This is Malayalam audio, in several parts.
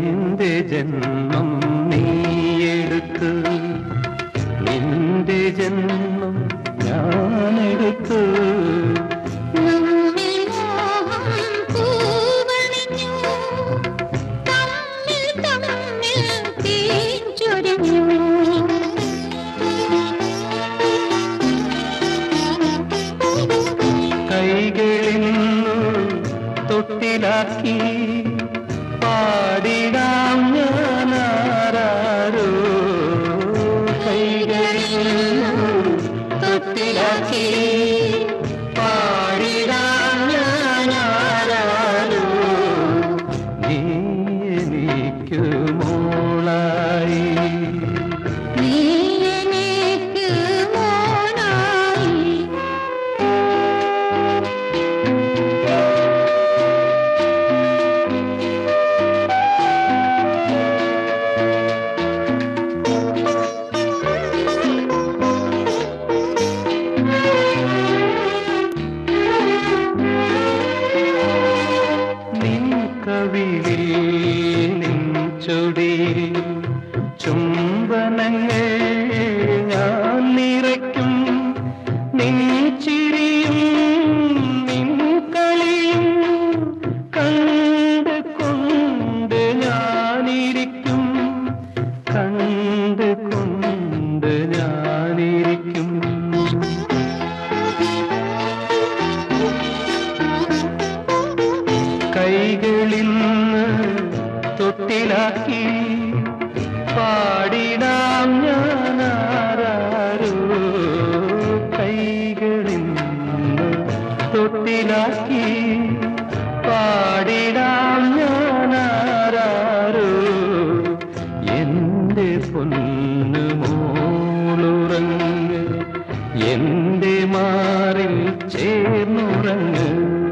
എന്റെ ജന്മം നീയെടുത്ത്, നിന്റെ ജന്മം ഞാനെടുത്ത്. കൈകളിന്നു തൊട്ടിലാക്കി പാടിടാം ഞാനാരോ. കൈകളിന്നു തൊട്ടിലാക്കി പാടിടാം ഞാനാരോ. നീ എനിക്ക് മോളായി, നീ എനിക്ക് മോളായി. കവിളിൽ നെഞ്ചൊടി ചുംബനങ്ങൾ ഞാൻ നിറയ്ക്കും. നിൻ ചിരിയും നിൻ കളിയും കണ്ട് കൊണ്ട് ഞാനിരിക്കും, കണ്ട് കൊണ്ട് ഞാനിരിക്കും. കൈകളിന്ന് തൊട്ടിലാക്കി പാടിടാം ഞാനാരോ. കൈകളിന്ന് തൊട്ടിലാക്കി പാടിടാം ഞാനാരോ. എന്റെ പൊന്നു മോളുറങ്ങ്, എന്റെ മാറിൽ ചേർന്നുറങ്ങ്.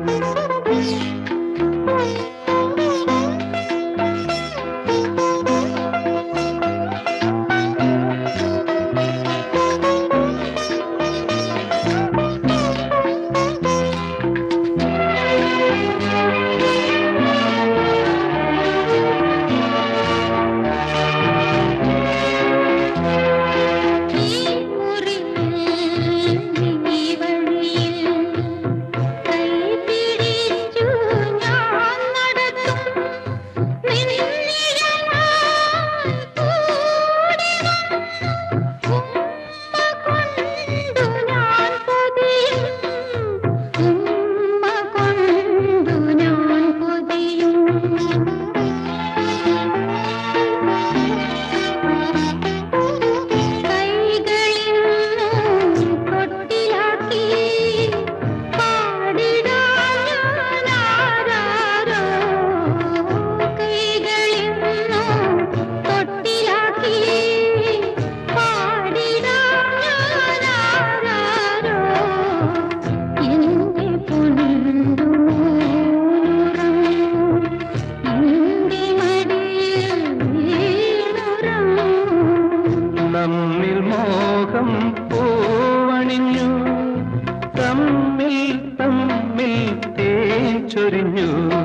നമ്മിൽ മോഹം പൂവണിഞ്ഞു, തമ്മിൽ തമ്മിൽ തേൻ ചൊരിഞ്ഞു.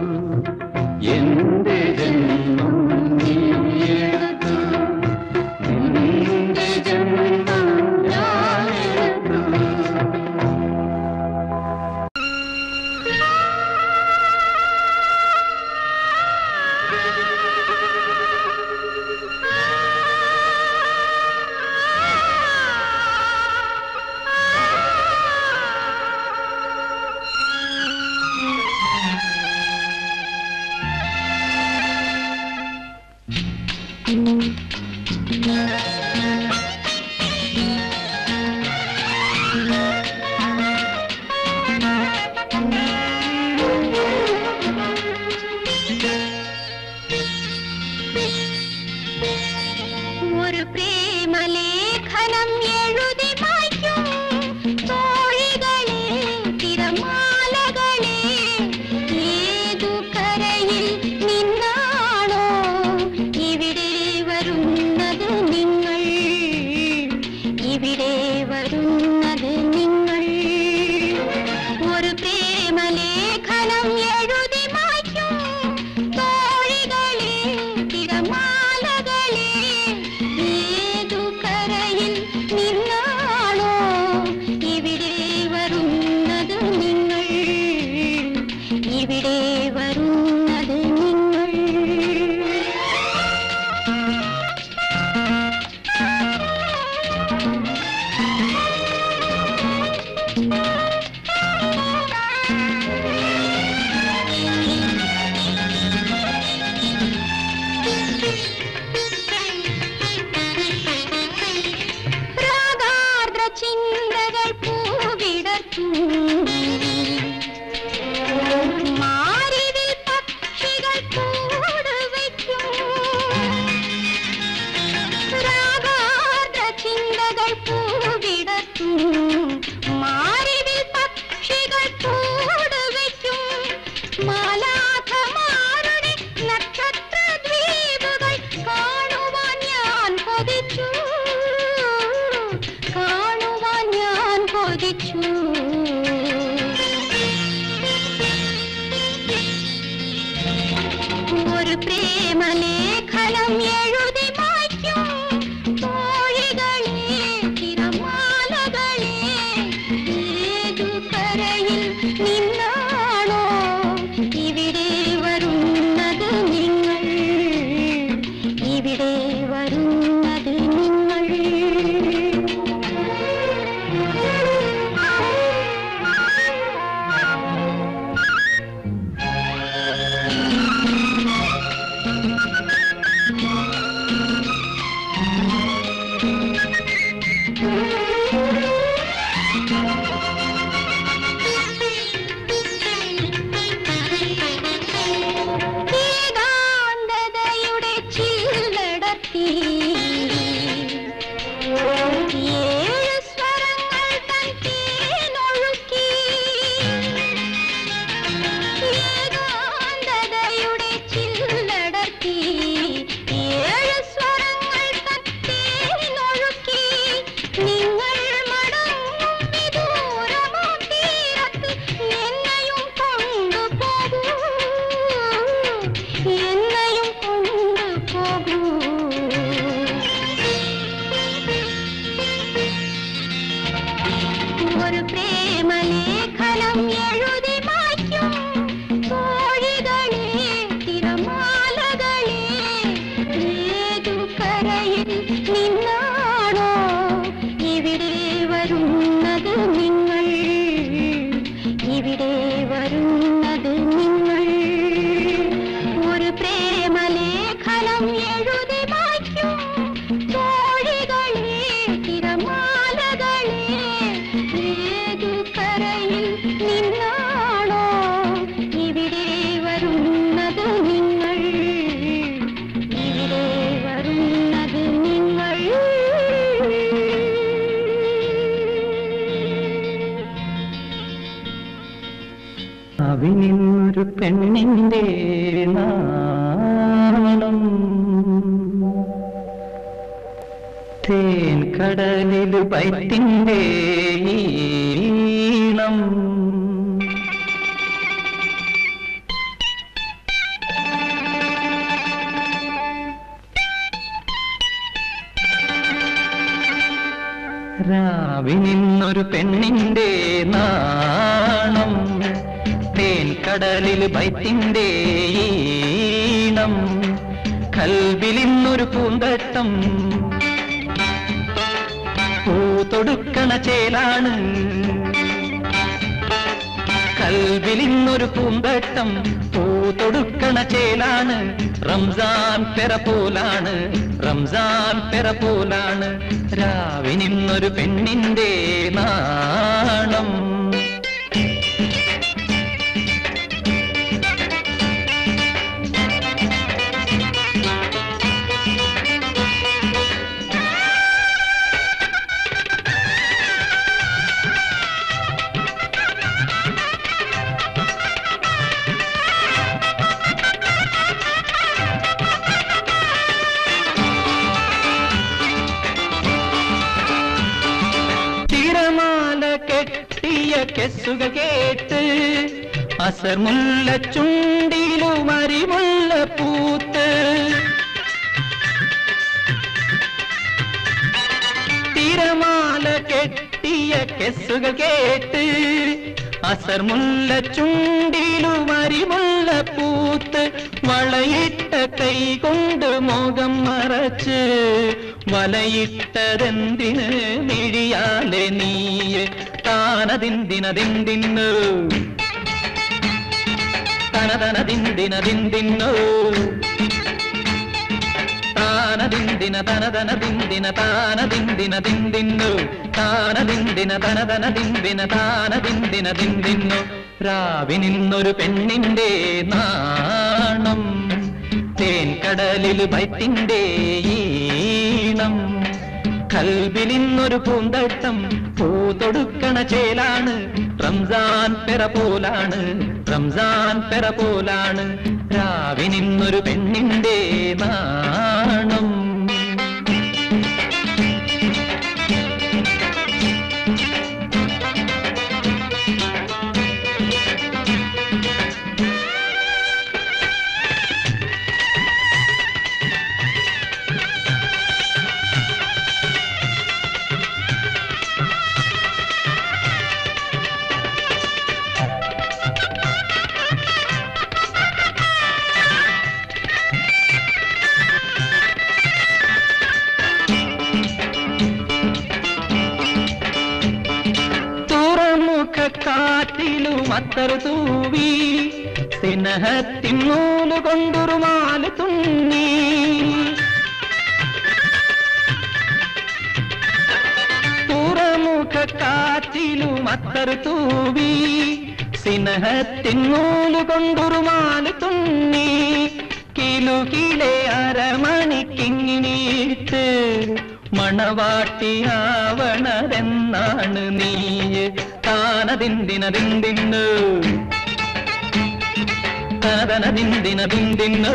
എന്റെ ജന്മം നീയെടുത്തു, നിന്റെ ജന്മം ഞാനെടുത്തു. ഒരു പ്രേമലേഖനം എഴുതി മായ്ക്കും തോഴികളെ, തിരമാലകളെ. ഏതു കരയിൽ നിന്നാണോ ഇവിടെ വരുന്നത് നിങ്ങൾ, ഇവിടെ വരുന്നത് നിങ്ങൾ. ഒരു പ്രേമലേഖനം എഴുതി മായ്ക്കും തോഴികളെ, പൂവിടത്തും മാറിവിൽ പക്ഷികൾ കൂട് വയ്ക്കും രാഗാർദ്ര ചിന്തകൾ പൂവിടത്തും മാറിവിൽ പക്ഷികൾ കൂട് വയ്ക്കും മാലാഖമാരുടെ നക്ഷത്ര ദ്വീപുകൾ കാണുവാൻ ഞാൻ കൊതിച്ചു കാണുവാൻ ഞാൻ കൊതിച്ചു ഒരു പ്രേമലേഖനം എഴുതി മായ്ക്കും തോഴികളെ തിരമാലകളെ ഏതു കരയിൽ നിന്നാണോ ഇവിടെ വരുന്നത് നിങ്ങൾ ഇവിടെ വരുന്നത് നിങ്ങൾ ഏകാന്തതയുടെ ചില്ലടത്തി ഏഴ് സ്വരങ്ങൾ തൻ തേനൊഴുക്കി ഏകാന്തതയുടെ ചില്ലടത്തി ഏഴ് സ്വരങ്ങൾ തൻ തേനൊഴുക്കി നിങ്ങൾ മടങ്ങും വിദൂരമോ തീരത്ത് എന്നെയും കൊണ്ടുപോകൂ എന്നെയും കൊണ്ടുപോകൂ ഒരു പ്രേമലേഖനം എഴുതി മായ്ക്കും തോഴികളെ തിരമാലകളെ ഏതു കരയിൽ നിന്നാണോ ഇവിടെ വരുന്നത് നിങ്ങൾ ഇവിടെ വരുന്നത് നിങ്ങൾ ഒരു പ്രേമലേഖനം എഴുതി മായ്ക്കും തോഴികളെ തിരമാലകളെ ഏതു കരയിൽ നിന്നാണോ ഇവിടെ വരുന്നത് നിങ്ങൾ ഇവിടെ വരുന്നത് നിങ്ങൾ അവിനിന്നൊരു പെണ്ണിന്റെ നാണം തേൻ കടലിൽ പൈത്തിന്റെ ഈണം രാവിനിന്നൊരു പെണ്ണിന്റെ നാണം തേൻ കടലിൽ പൈത്തിന്റെ ഈണം കൽവിലിന്നൊരു പൂന്തട്ടം പൂതൊടുക്കണ ചേലാണ് കൽവിലിന്നൊരു പൂന്തട്ടം പൂതൊടുക്കണ ചേലാണ് റംസാൻ പെറ പോലാണ് റംസാൻ പെറ പോലാണ് രാവിനിന്നൊരു പെണ്ണിന്റെ നാണം കെസ്സുകൾ കേട്ട് അസർമുല്ല ചുണ്ടിലും അരിമുള്ള പൂത്ത് തിരമാല കെട്ടിയ കെസ്സുകൾ കേട്ട് അസർമുല്ല ചുണ്ടിലും അരിമുള്ള പൂത്ത് വളയിട്ട കൈ കൊണ്ട് മുഖം മറച്ച് വലയിട്ടതെന്തിന് മിഴിയാലെ നീയെ താനതിന്തിനതിന്തിന്നു തനതനതിന്തിനതിന്തിന്നു താന ದಿಂದಿನ ತನದನ ದಿಂದಿನ ತಾನ ದಿಂದಿನ ದಿಂದಿನ್ನು താന ദിന്ദിന തനതന ദിന്ദിന താന ദിന്ദിന ദിന്ദിന്നു രാവിനിന്നൊരു പെണ്ണിന്റെ നാണം തേൻകടലിൽ ബൈത്തിന്റെ ഈണം കൽബിലിന്നൊരു പൂന്തട്ടം പൂതൊടുക്കണ ചേലാണ് റംസാൻ പെറ പോലാണ് റംസാൻ പെറ പോലാണ് രാവിനിന്നൊരു പെണ്ണിന്റെ നാണം കാറ്റിലും അത്തറ് തൂവി സ്നേഹത്തിൻ നൂല് കൊണ്ടുറുമാല് തുന്നി തുറമുഖ കാറ്റിലും അത്തറ് തൂവി സ്നേഹത്തിൻ നൂല് കൊണ്ടുറുമാല് തുന്നി കിലുകിലെ അരമണിക്കിങ്ങിനീട്ട് മണവാട്ടിയാവണതെന്നാണ് നീയ് താന ദിന്ദിന ദിന്ദിന്നു തനതന ദിന്ദിന ദിന്ദിന്നു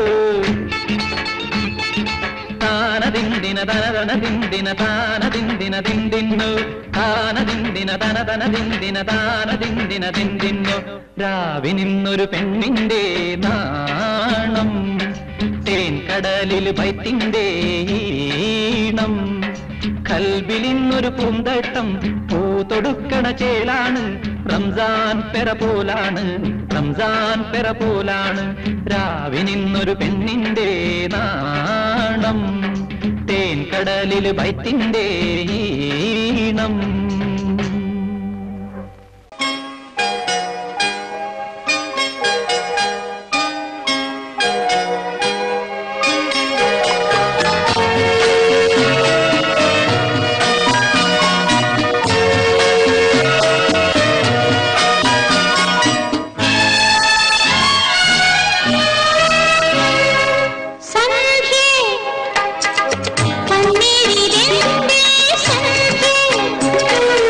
താന ദിന്ദിന തനതന ദിന്ദിന താന ദിന്ദിന ദിന്ദിന്നു താന ദിന്ദിന തനതന ദിന്ദിന താന ദിന്ദിന ദിന്ദിന്നു രാവിനിന്നൊരു പെണ്ണിന്റെ നാണം തേൻകടലിൽ ബൈത്തിന്റെ ഈണം കൽബിലിന്നൊരു പൂന്തട്ടം പൂതൊടുക്കണ ചേലാണ് റംസാൻ പെറ പോലാണ് റംസാൻ പെറ പോലാണ് രാവിനിന്നൊരു പെണ്ണിന്റെ നാണം തേൻകടലിൽ ബൈത്തിന്റെ ഈണം संध्या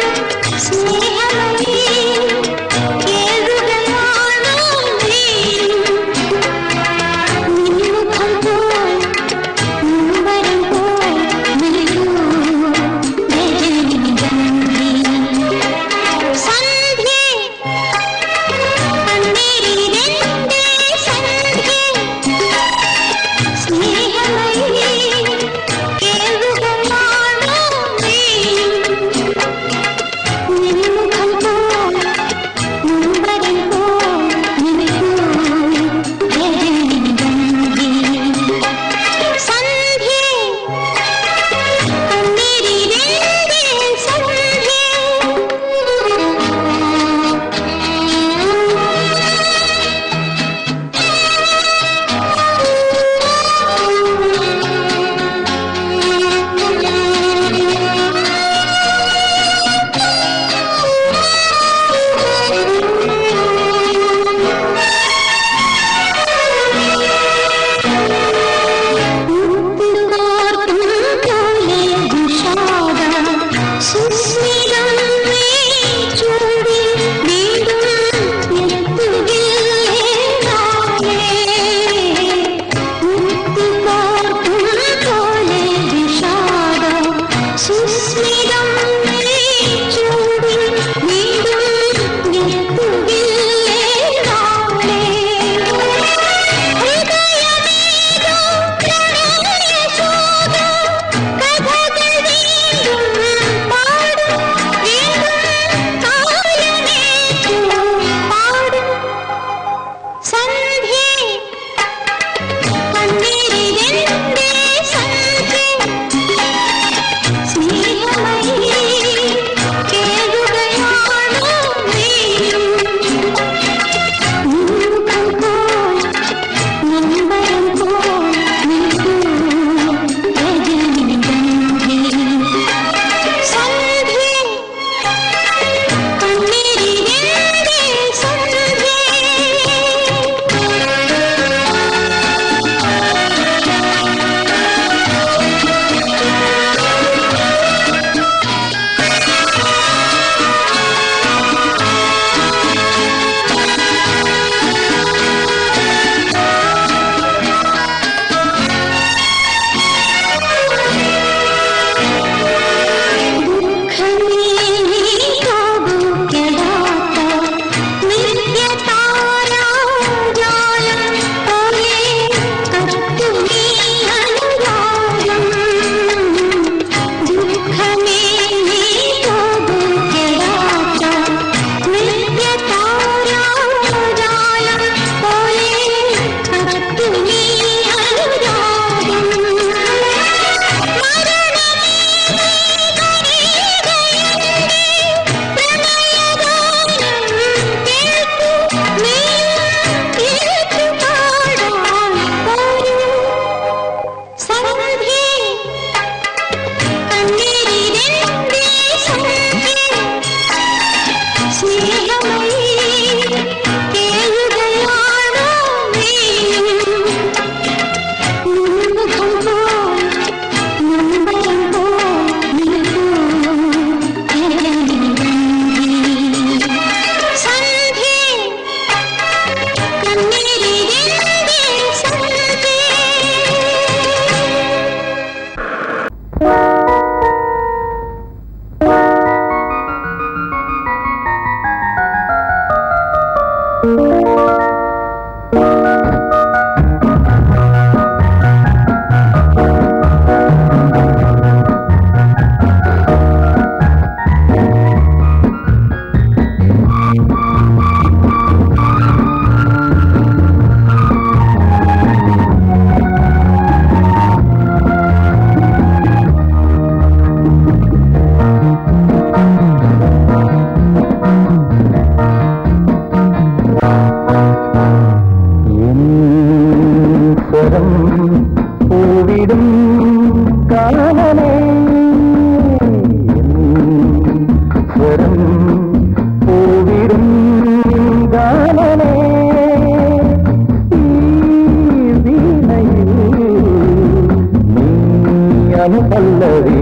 അനുപല്ലവി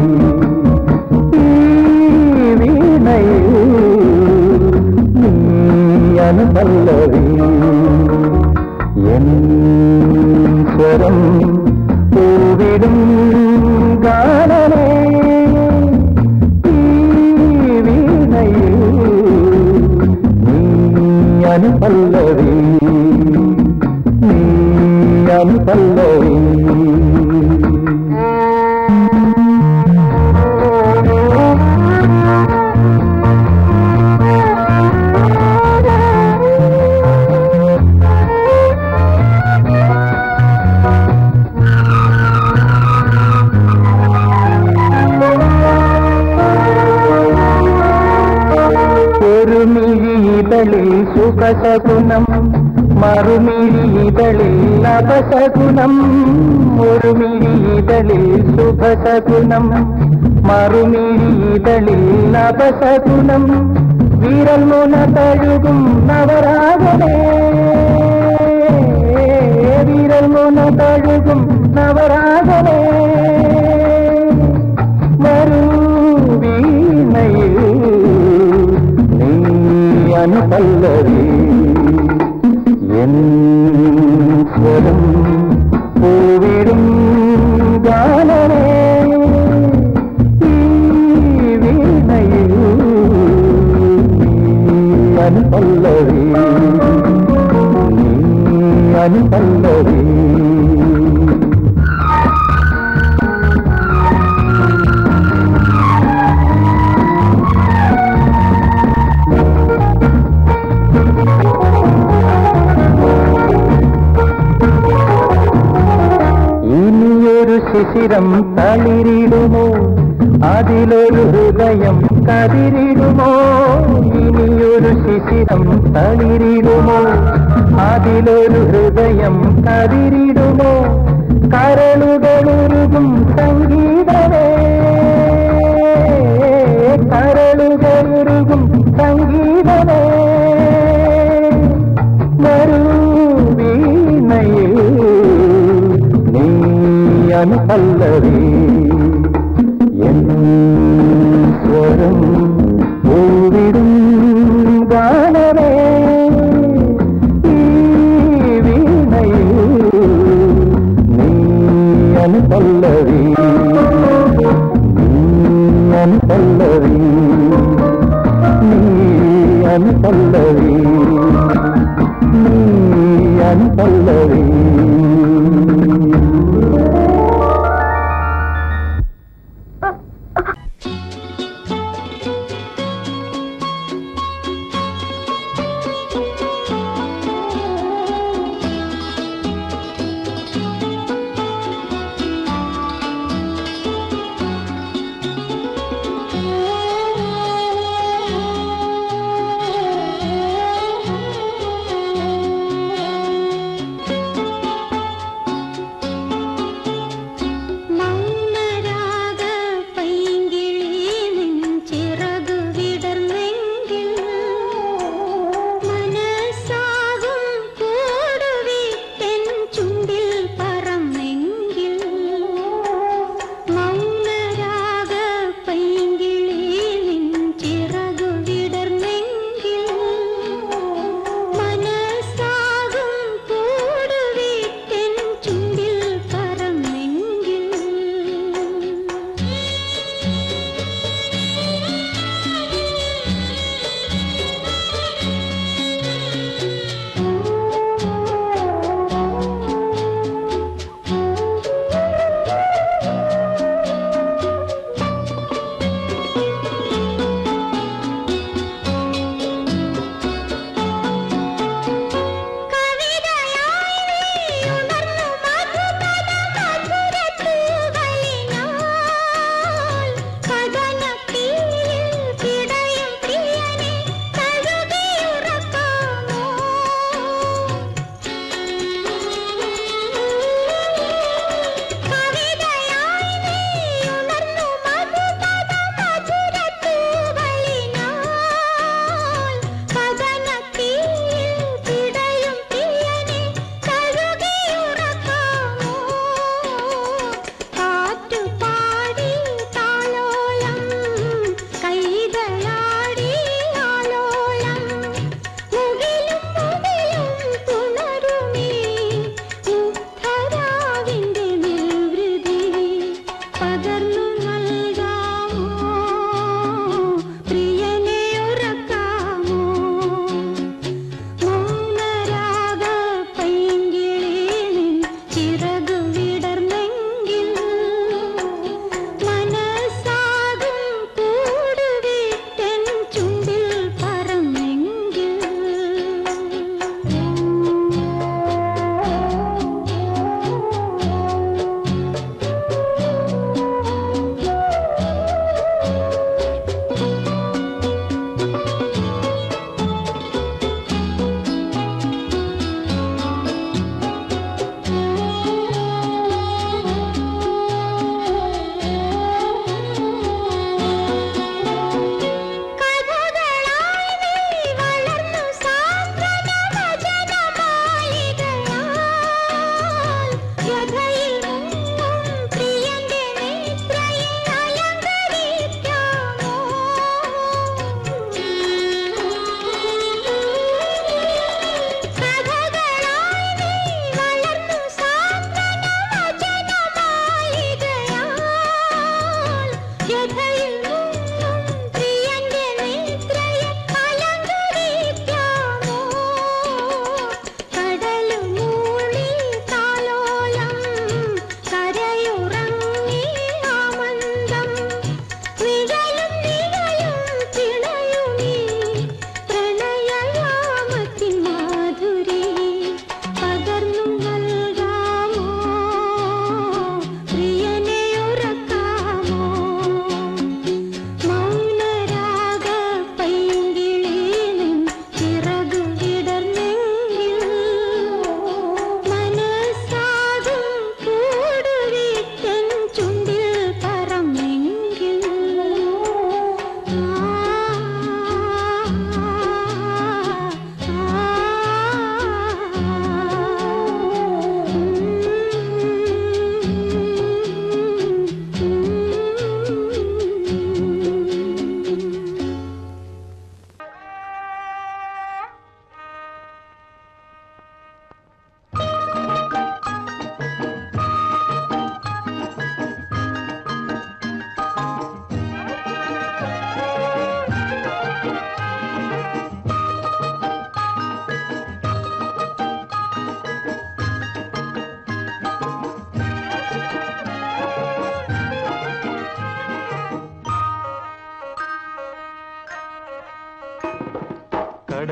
വീണയിൽ നീ അനുപല്ലവി എൻ സ്വരം പൂവിടും ഗാനമേ വീണയിൽ നീ അനുപല്ലവി നീ അനുപല്ലവി സുഖസഗുണം മറുമിഴിതളിൽ അപസഗുണം ഒരു മിഴിതളിൽ സുഖസഗുണം മറുമിഴിതളിൽ അപസഗുണം വിരൽ മുന തഴുകും നവരാഗമേ വിരൽ മുന തഴുകും നവരാഗമേ വരൂ വീണയിൽ അനുപല്ലവി എൻ സ്വരം പൂവിടും ഗാനമേ ഈ വീണയിൽ നീ അനുപല്ലവി നീ അനുപല്ലവി ശിശിരം തളിരിടുമോ അതിലൊരു ഹൃദയം കതിരിടുമോ ഇനിയൊരു ശിശിരം തളിരിടുമോ അതിലൊരു ഹൃദയം കതിരിടുമോ കരളുകളുരുകും സംഗീതമേ കരളുകളുരുകും സംഗീതമേ വരൂ വീണയിൽ അനുപല്ലവി എൻ സ്വരം പൂവിടും ഗാനമേ ഈ വീണയിൽ നീ അനുപല്ലവി നീ അനുപല്ലവി നീ അനുപല്ലവി നീ അനുപല്ലവി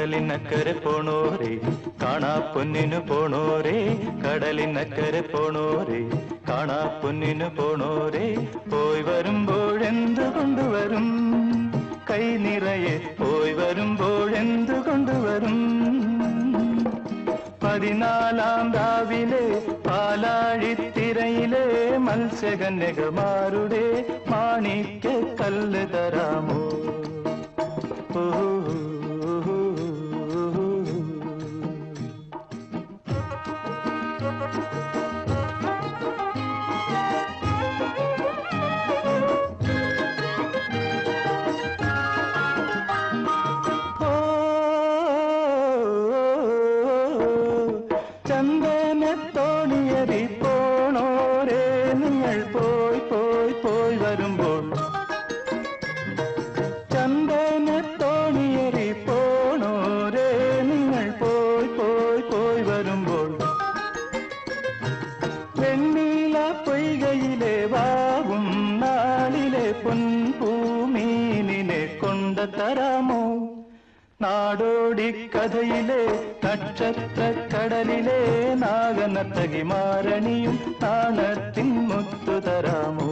കടലിനക്കരെ പോണോരേ കാണാ പൊന്നിനു പോണോരേ കടലിനക്കരെ പോണോരേ കാണാ പൊന്നിനു പോണോരേ പോയി വരുമ്പോഴെന്തു കൊണ്ടുവരും കൈ നിറയെ പോയി വരുമ്പോഴെന്തു കൊണ്ടുവരും 14 രാവിലെ പാലാഴിത്തിരയിലെ മത്സ്യകന്യകമാരുടെ മാണിക്യ കല്ല് തരാമോ ചന്ദനത്തോണിയതി പോണോരേ നിങ്ങൾ പോയി പോയി പോയി വരുമ്പോൾ ചന്ദനത്തോണിയതി പോണോരേ നിങ്ങൾ പോയി പോയി പോയി വരുമ്പോൾ വെണ്ണീല പൊയ്കയിലെ വാവും നാളിലെ പൊൻപൂമീനിനെ കൊണ്ടുതരാമോ നാടോടി കഥയിലെ നക്ഷത്ര കടലിലെ നാഗനത്തകി മാരണിയും താണത്തിൻ മുത്തു തരാമോ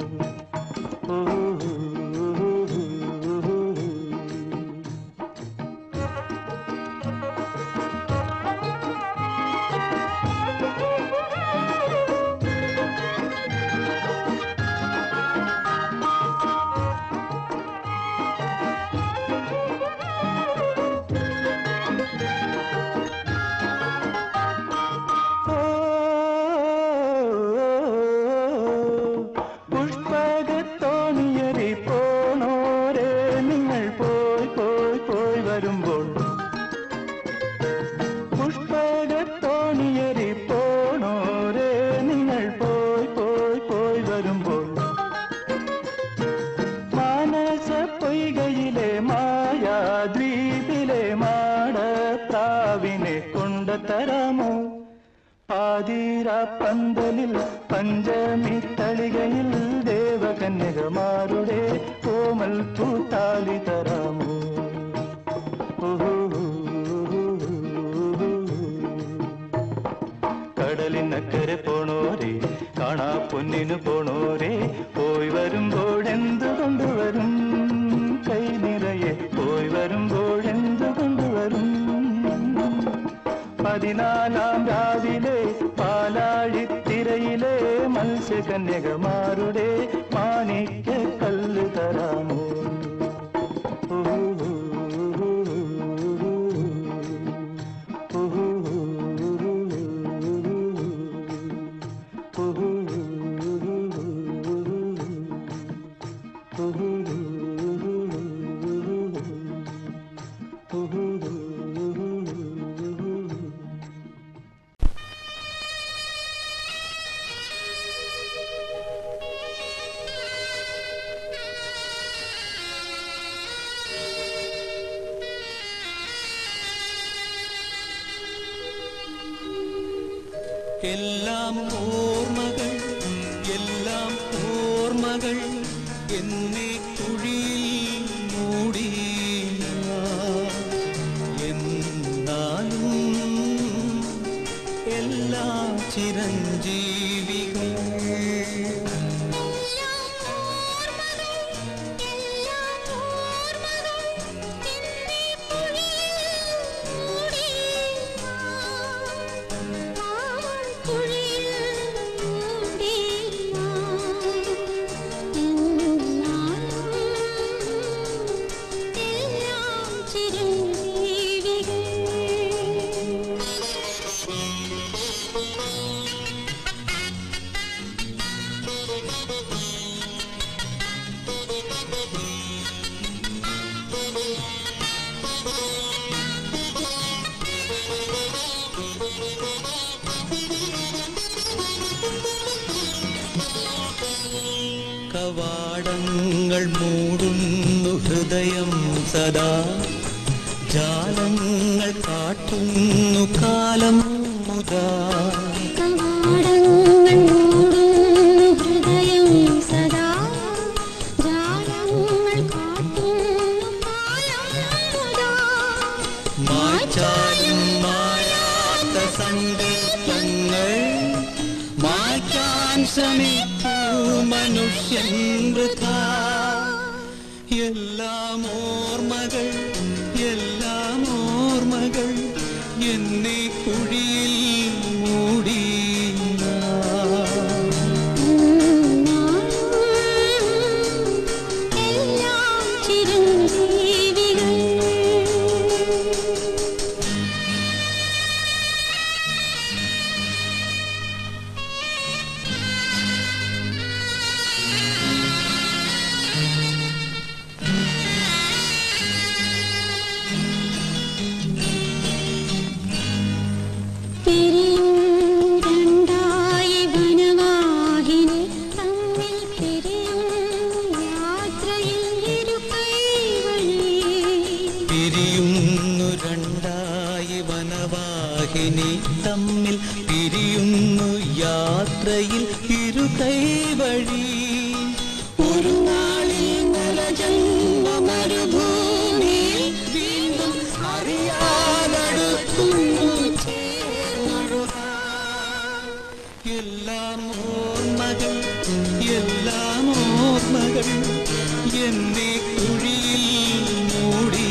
പുഷ്പകത്തോണിയരി പോണോരേ നിങ്ങൾ പോയി പോയി പോയി വരുമ്പോൾ മാനസ പൊയ്കയിലെ മായാദ്വീപിലെ മാടപ്രാവിനെ കൊണ്ടുതരാമോ പാതിര പന്തലിൽ പഞ്ചമി തളികയിൽ ദേവകന്യകമാരുടെ കോമൽ പൂത്താലി തരാമോ കടലിനക്കരെ പോണോരേ കാണാ പൊന്നിനു പോണോരേ പോയി വരുമ്പോഴെന്തു കൊണ്ടുവരും കൈ നിറയെ പോയി വരുമ്പോഴെന്തു കൊണ്ടുവരും 14 രാവിലെ പാലാഴിത്തിരയിലെ മത്സ്യകന്യകമാരുടെ മാണിക്യ കല്ല് തരാമോ എല്ലാം ഓർമ്മകൾ എന്നെ കുഴിയിൽ മൂടി എന്നാലും എല്ലാം ചിരഞ്ജീവികൾ കവാടങ്ങൾ മൂടുന്നു ഹൃദയം സദാ ജാലങ്ങൾ കാട്ടുന്നു കാലം മുതാ കവാടങ്ങൾ മൂടുന്നു ഹൃദയം സദാ ജാലങ്ങൾ കാട്ടുന്നു കാലം മുതാ മനുഷ്യൻ വൃഥാ. എല്ലാം ഓർമ്മകൾ എന്നെ കുഴിയിൽ മൂടി. എല്ലാം ചിരഞ്ജീവികൾ. പിരിയുന്നു രണ്ടായി വനവാഹിനി തമ്മിൽ, പിരിയുന്നു യാത്രയിൽ ഇരുകൈവഴി. ഒരു നാളിൽ നരജന്മ മരുഭൂമിയിൽ വീണ്ടും അറിയാതടുക്കുന്നു ചേർന്നൊഴുകാൻ. എല്ലാം ഓർമ്മകൾ എന്നെ കുഴിയിൽ മൂടി.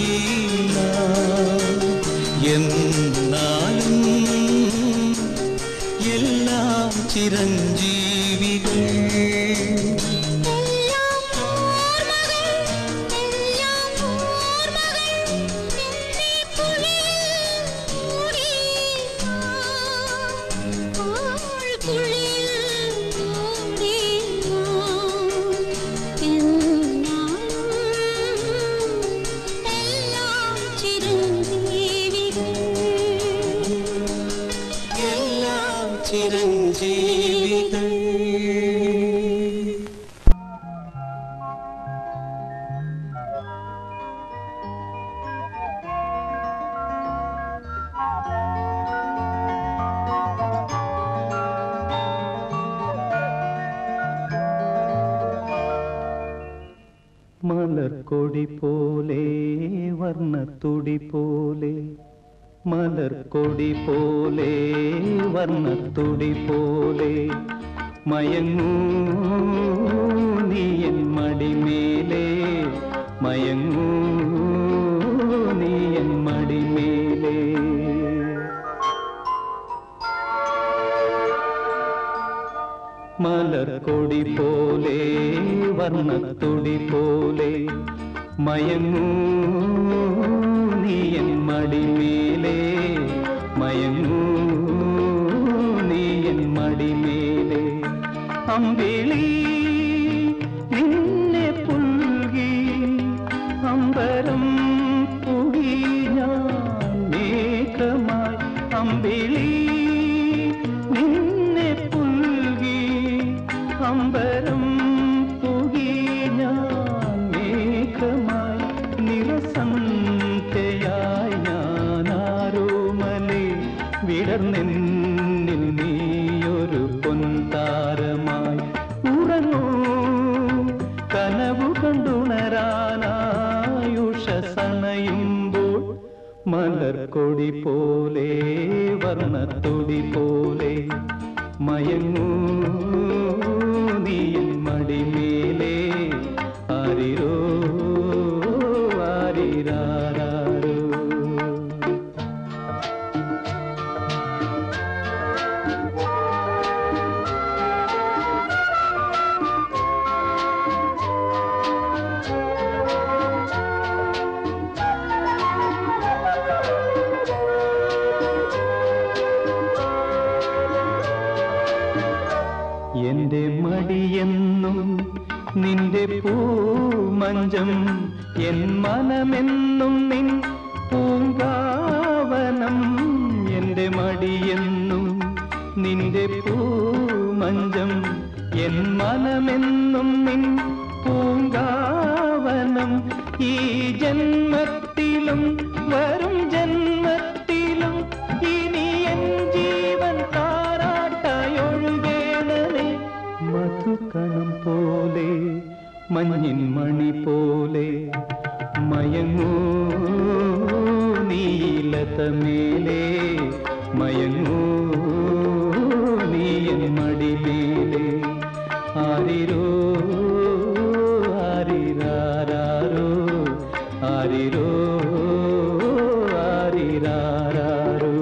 എന്നാലും എല്ലാം ചിരഞ്ജീവികൾ. ചിരഞ്ജീവികൾ. മലർക്കൊടി പോലെ വർണ്ണത്തുടി പോലെ, മലർക്കൊടി പോലെ വർണ്ണത്തുടി പോലെ, മയങ്ങൂ നീയൻ മടിമേലേ, മയങ്ങൂ നീയൻ മടിമേലേ. മലർക്കൊടി പോലെ വർണ്ണത്തുടി പോലെ, മയങ്ങൂ നീയൻ മടിമേലേ, മയങ്ങൂ നീയൻ മടിമേലേ. അമ്പിളി നിന്നെ പുൽകി അമ്പരം പുകി ഞാൻ മേഘമായി. അമ്പിളി നിന്നെ പുൽകി അമ്പരം പുകി ഞാൻ മേഘമായി. നിറസന്ധ്യയായി ഞാനാരോമലേ വിടർന്നെന്നിൽ നീയൊരു പൊൻതാരമായി. ഉറങ്ങൂ കനവു കണ്ടുണരാനായുഷസണയുമ്പോൾ, മലർക്കൊടി പോലെ വർണ്ണത്തുടി പോലെ, മയങ്ങൂ നീയൻ മടിമേലേ. ആരിരോ ആരിരാരോ. എന്റെ മടിയെന്നും നിന്റെ പൂമഞ്ചം, എൻ മനമെന്നും നിൻ പൂങ്കാവനം. എന്റെ മടിയെന്നും നിന്റെ പൂമഞ്ചം, എൻ മനമെന്നും നിൻ പൂങ്കാവനം. ഈ ജന്മത്തിലും വരും ജന്മത്തിലും ഇനി എൻ ജീവൻ താരാട്ടായൊഴുകേണമേ. മധുകണം പോലെ മഞ്ഞിൻ മണി പോലെ, മയങ്ങൂ നീലതമേലേ, മയങ്ങൂ നീയൻ മടിമേലേ. ആരിരോ ആരിരാരാരോ ആരിരോ ആരിരാരാരോ.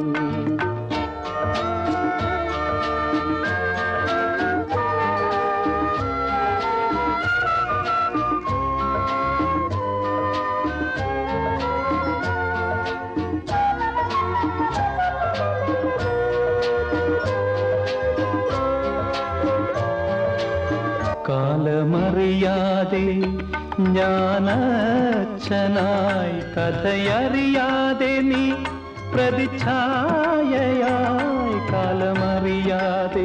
കാലമറിയാതെ ഞാനച്ഛനായി കഥയറിയാതെ നീ പ്രതിച്ഛായയായി. കാലമറിയാതെ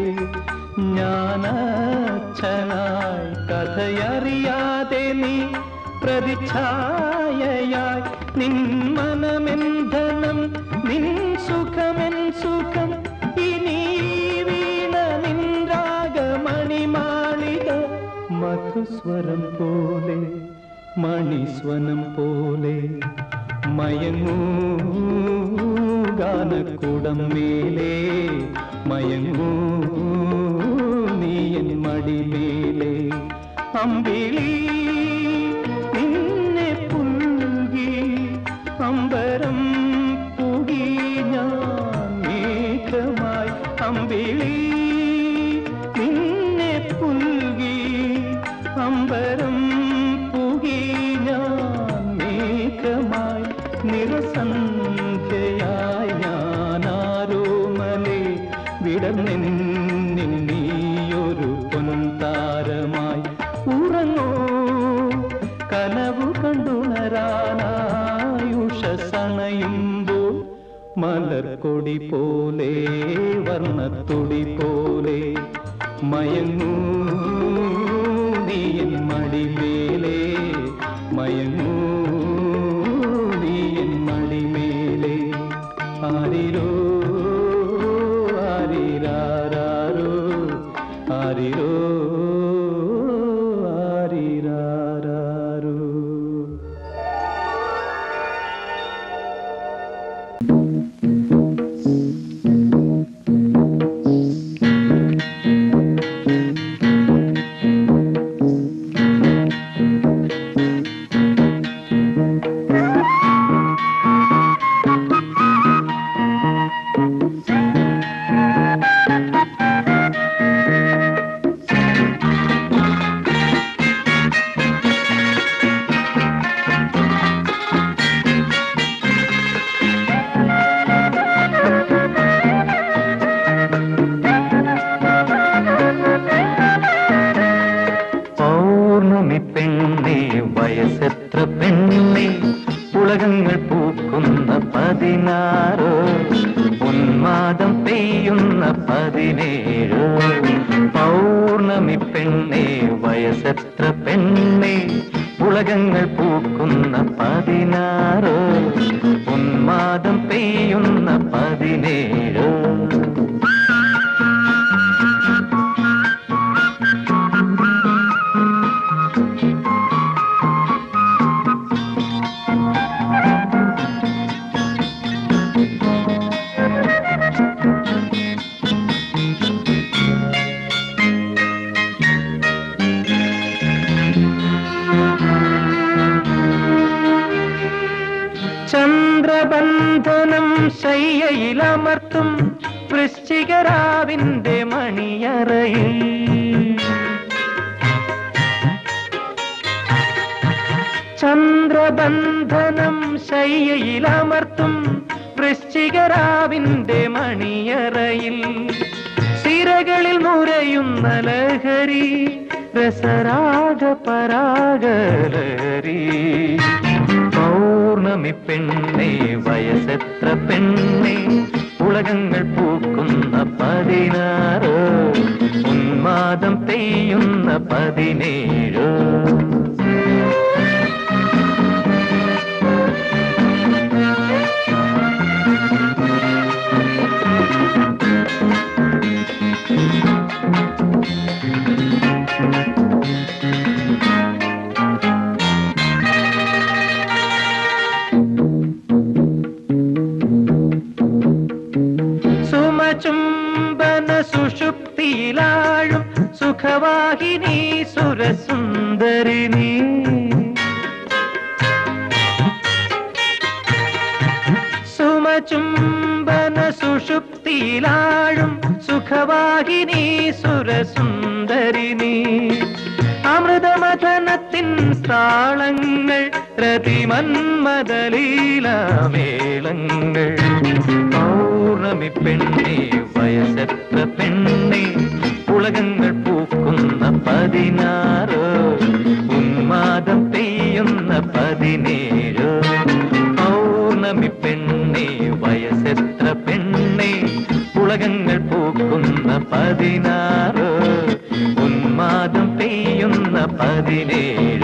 ഞാനച്ഛനായി കഥയറിയാതെ നീ പ്രതിച്ഛായയായി. നിൻ മനമെന്ധനം നിൻ സുഖമെൻ സുഖം ഇനി വീണ നിൻ രാഗമണിമാളിക. മധുസ്വരം പോലെ മണിസ്വനം പോലെ മയങ്ങൂ ഗാനക്കുടം മേലേ മയങ്ങൂ നീയൻ മടിമേലേ. അമ്പിളി നിന്നെ പുൽകി അമ്പരം പുകി ഞാൻ മേഘമായി. അമ്പിളി നിന്നെ പുൽകി അമ്പരം പുകി ഞാൻ മേഘമായി. നിറസന്ധ്യയായി ഞാനാരോമലേ വിടർന്നെന്നിൽ നീയൊരു പൊൻതാരമായി. ഉറങ്ങൂ കനവു കണ്ടുണരാനായുഷസണയുമ്പോൾ മലർക്കൊടി പോലെ വർണ്ണത്തൊടി പോലെ മയങ്ങൂ നീയൻ മടിമേലേ മയങ്ങൂ നീയൻ മടിമേലേ. ആരിരോ ആരിരാരാരോ ആരിരോ ആരിരാരാരോ. പെണ്ണേ വയസ്സെത്ര പെണ്ണേ ഉലകങ്ങൾ പൂക്കുന്ന 16 ഉന്മാദം പെയ്യുന്ന 17. പൗർണമി പെണ്ണേ വയസ്സെത്ര പെണ്ണേ ഉലകങ്ങൾ പൂക്കുന്ന 16 ഉന്മാദം പെയ്യുന്ന 17. ചന്ദ്രബന്ധനം ശയ്യയിലമർത്തും വൃശ്ചികരാവിന്റെ മണിയറയിൽ ചന്ദ്രബന്ധനം ശയ്യയിലമർത്തും വൃശ്ചികരാവിന്റെ മണിയറയിൽ സിരകളിൽ നുരയുന്ന ലഹരി രസരാഗ പരാഗലഹരി. പൗർണമി പെണ്ണേ വയസ്സെത്ര പെണ്ണേ ഉലകങ്ങൾ പൂക്കുന്ന 16 ഉന്മാദം പെയ്യുന്ന 17. ചുംബന സുഷുപ്തിയിലാഴും സുഖവാ സുഖവാഹിനി സുരസുന്ദരിനി സുമചുംബന സുഷുപ്തിയിലാഴും സുഖവാഹിനി സുരസുന്ദരിനി അമൃതമഥനത്തിൻ താളങ്ങൾ രതിമന്മദലീലാമേളങ്ങൾ പൗർണമി പെണ്ണേ വയസ്സെത്ര പെണ്ണേ ഉലകങ്ങൾ പൂക്കുന്ന 16 ഉന്മാദം പെയ്യുന്ന 17 പൗർണമി പെണ്ണേ വയസ്സെത്ര പെണ്ണേ ഉലകങ്ങൾ പൂക്കുന്ന 16 ഉന്മാദം പെയ്യുന്ന 17